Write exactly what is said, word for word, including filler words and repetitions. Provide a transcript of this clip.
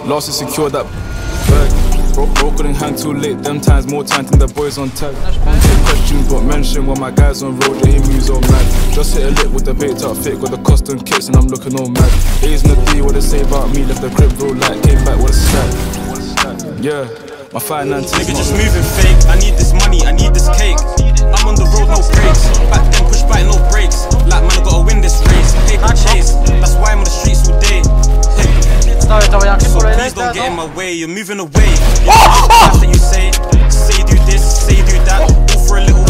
Last to secure that bag. Broke, broke, couldn't hang too late. Them times more time than the boys on tag. Take questions but mention when my guys on road, yeah, he moves all mad. Just hit a lick with the bait up fit, got the custom kits and I'm looking all mad. A's in the D, what they say about me, left the crib real light, came back with a stack. Yeah, my finances. Nigga just moving fake. I need this money, I need this cake. I'm on the road, no brakes. Back then push back, no brakes. Like man, I gotta win this race. Paper chase, that's why I'm on the streets all day. So please don't get in my way, you're moving away. You know that you say, say do this, say do that. All for a little